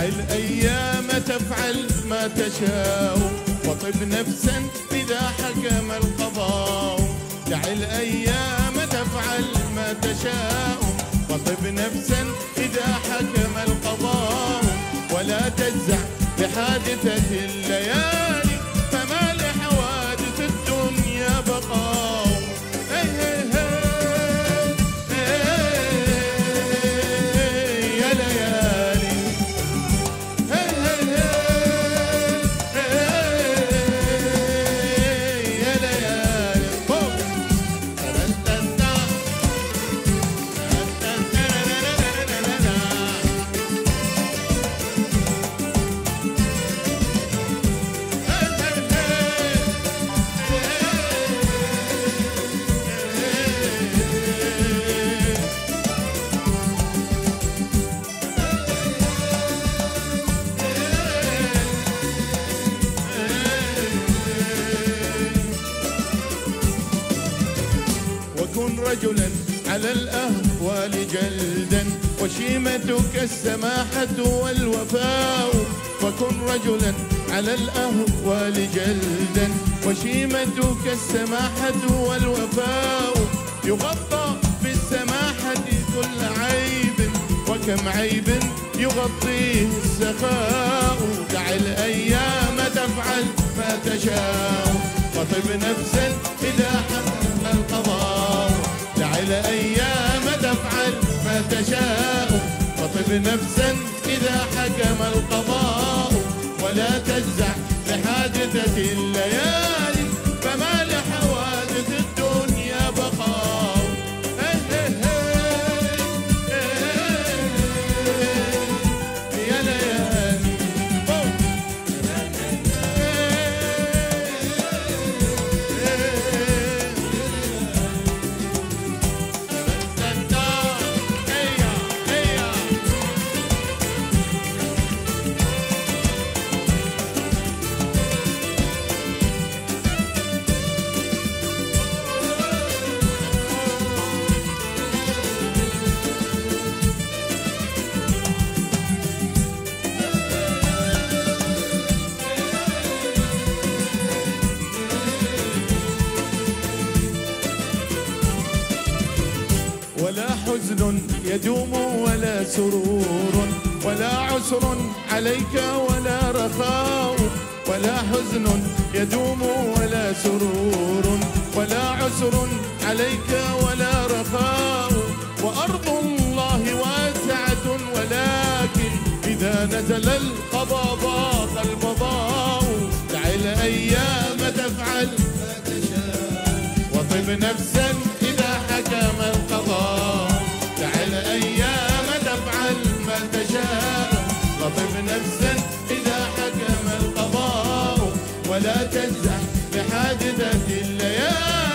الأيام تفعل ما تشاء، وطب نفسا إذا حكم القضاء. دع الأيام تفعل ما تشاء، وطب نفسا إذا حكم القضاء. ولا تجزع بحادثة الليالي، فما لحوادث الدنيا بقاء. يا ليالي يا ليالي وكن رجلا على الأهوال جلدا، وشيمتك السماحة والوفاء. وكن رجلا على الأهوال جلدا، وشيمتك السماحة والوفاء. يغطى بالسماحة كل عيب، وكم عيب يغطيه السخاء. دع الأيام تفعل ما تشاء، وطب نفسا إذا حكم القضاء. دع الأيام تفعل ما تشاء، وطب نفسا إذا حكم القضاء. ولا تجزع بحادثة الليالي، فما لحوادث الدنيا بقاء. يا ليالي ولا حزن يدوم ولا سرور، ولا عسر عليك ولا رخاء. ولا حزن يدوم ولا سرور، ولا عسر عليك ولا رخاء. وأرض الله واسعة، ولكن إذا نزل القضاء ضاق الفضاء. دع الأيام تفعل ما تشاء، وطب نفسا إذا حكم القضاء. دع الأيام تفعل ما تشاء، وطب نفسا إذا حكم القضاء. ولا تجزع بحادثة الليالي،